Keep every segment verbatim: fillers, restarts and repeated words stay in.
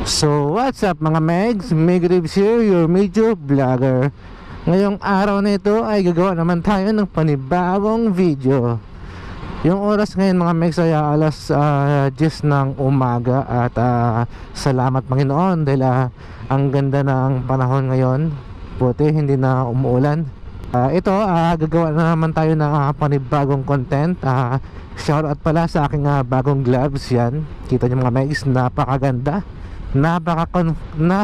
So what's up mga Megs, Meg Ribs here, your major vlogger. Ngayong araw na ito ay gagawa naman tayo ng panibagong video. Yung oras ngayon mga Megs ay alas uh, diyes ng umaga. At uh, salamat Panginoon dahil uh, ang ganda ng panahon ngayon. Puti, hindi na umuulan. uh, Ito, uh, gagawa na naman tayo ng uh, panibagong content. uh, Shoutout pala sa aking uh, bagong gloves. Yan, kita nyo mga Megs, napakaganda. Napaka na,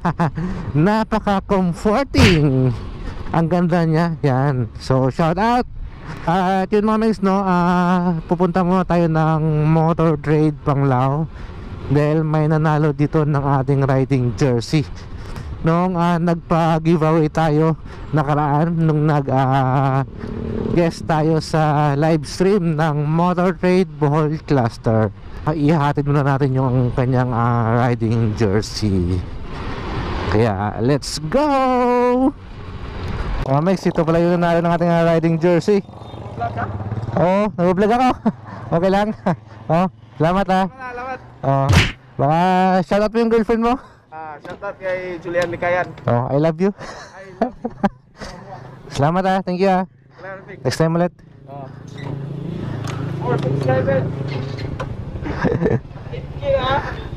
napaka-comforting. Ang ganda niya. Yan. So shout out. uh, At yun mga Megs, no, uh, pupunta muna tayo ng Motor Trade Panglao dahil may nanalo dito ng ating riding jersey nung uh, nagpa-giveaway tayo nakaraan, nung nag uh, guest tayo sa live stream ng Motor Trade Bohol Cluster. uh, Ihahatid muna natin yung kanyang uh, riding jersey. Kaya let's go! Mga Megs, ito pala yung nanalo ng ating uh, riding jersey. Oo, oh, nag-vlog ako. Okay lang. Oh, salamat ha. Salamat. Oh, baka shoutout mo yung girlfriend mo. Ah, shoutout kay Julian Likayan. Oh, I love you. I love you. Salamat ha, thank you ha. Salamat. Next time ulit. Oh. More subscribers. Kaya.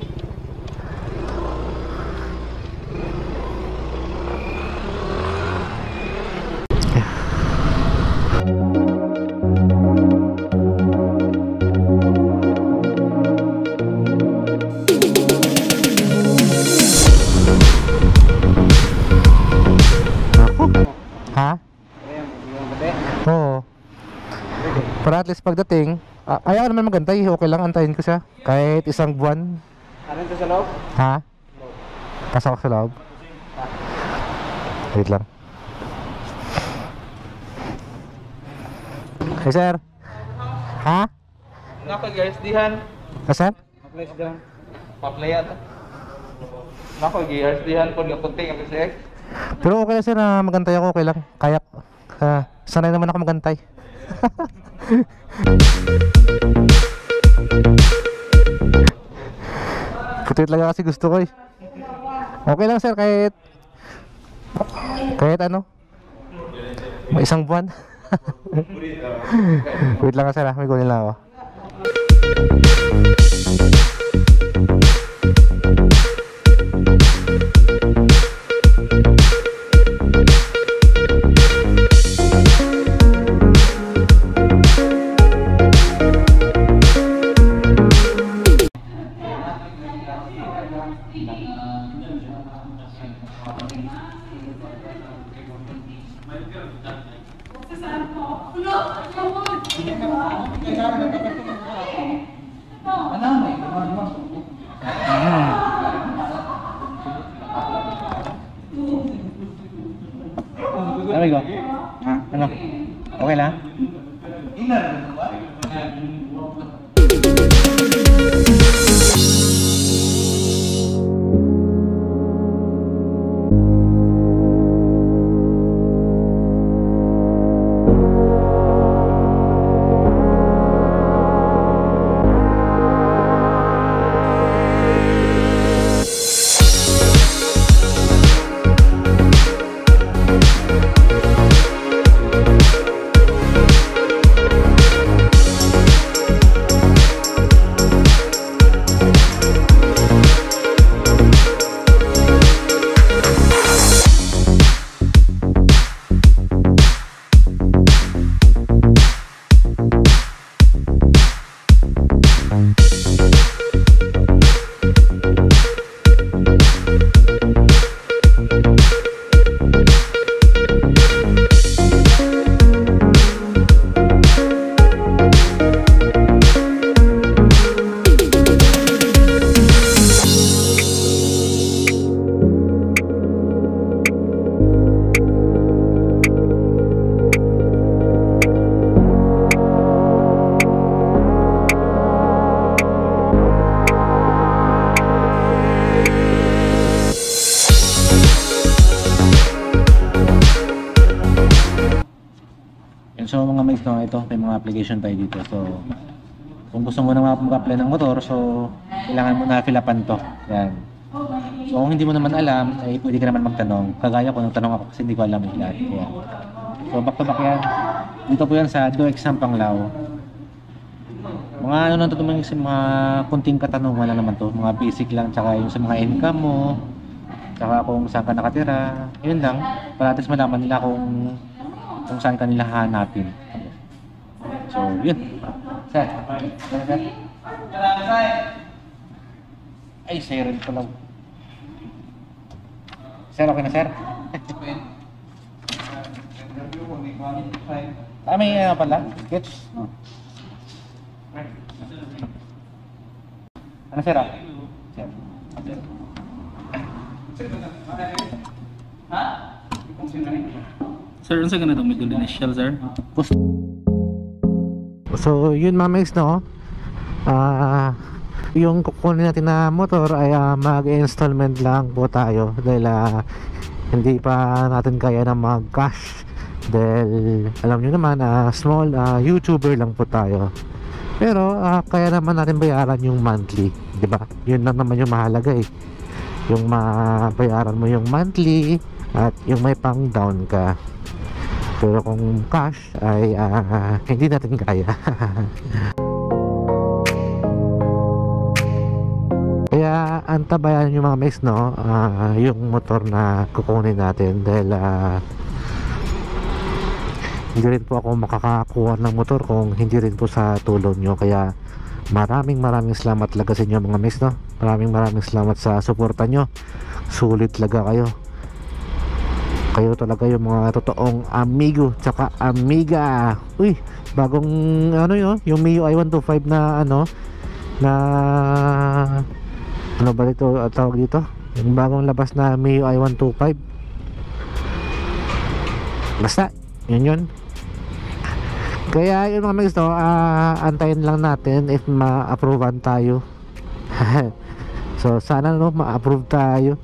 Ha? Oo. Para at least pagdating, uh, ayaw naman magantay, okay lang, antayin ko siya kahit isang buwan. Ano ito sa loob? Ha? Pasok sa loob. Wait lang. Hey sir. Ha? Nako guys, dihan. Asan? Maplay siya. Paplay ata. Nako guys, dihan po ng kunting ang P C X. Pero okay lang sir na magantay ako, okay lang. Kaya, uh, sanay naman ako magantay. Putit lang kasi gusto ko eh. Okay lang sir, kahit kahit ano, may isang buwan. Wait lang sir, may kunin lang ako. There we go. Ha? Ano? Okay lang? So mga mates, no, ito may mga application tayo dito. So kung gusto mo na mag-apply ng motor, so kailangan mo na fill upan to. Yan. So kung hindi mo naman alam, ay pwede ka naman magtanong. Kagaya ko, nagtanong ako kasi hindi ko alam yung lahat. Kaya, so back to back yan. Dito po yan sa Do Exam Panglao. Mga ano lang to, mga, mga kunting katanungan lang naman to. Mga basic lang, tsaka yung sa mga income mo, tsaka kung saan ka nakatira. Yun lang, para at least malaman nila kung kung saan ka nila hanapin. So, yun. Sir, sir, sir. Ay, sir, rin pala. Sir, okay na, sir? Ah, may ano pala? Sketch? Oh. Ano, sir, ah? Sir. Sir, ano sa ganito middle initial, sir? So yun mga megs, no, ah yung kukunin natin na motor ay uh, mag-installment lang po tayo dahil uh, hindi pa natin kaya na mag-cash dahil alam nyo naman, uh, small uh, YouTuber lang po tayo, pero uh, kaya naman natin bayaran yung monthly, di ba? Yun lang naman yung mahalaga eh, yung mabayaran mo yung monthly at yung may pang down ka. Pero kung cash ay uh, hindi natin kaya. Kaya antabayan yung mga megs, no, uh, yung motor na kukunin natin dahil uh, hindi rin po ako makakakuha ng motor kung hindi rin po sa tulong nyo. Kaya maraming maraming salamat talaga sa inyo mga megs, no. Maraming maraming salamat sa suporta nyo. Sulit talaga kayo. Kayo talaga yung mga totoong amigo tsaka amiga. Uy, bagong ano yun, yung M I U I one twenty-five na ano, na ano ba dito uh, tawag dito, yung bagong labas na M I U I one twenty-five. Basta yun yun. Kaya yun mga megs, no, uh, antayin lang natin if ma-approvean tayo. So sana, no, ma-approve tayo.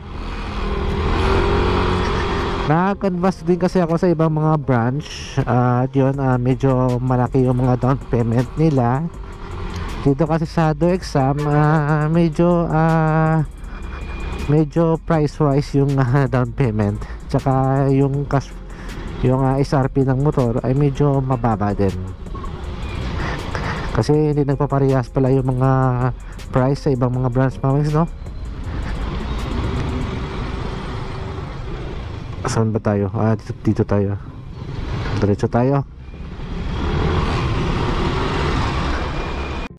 Nag-canvas din kasi ako sa ibang mga branch, uh, at yun, uh, medyo malaki yung mga down payment nila. Dito kasi sa Do Exam, uh, medyo uh, medyo price wise yung uh, down payment, tsaka yung cash, yung uh, S R P ng motor ay medyo mababa din kasi hindi nagpaparehas pala yung mga price sa ibang mga branch mga megs, no. Saan ba tayo? Ah, dito, dito tayo. Diretso tayo.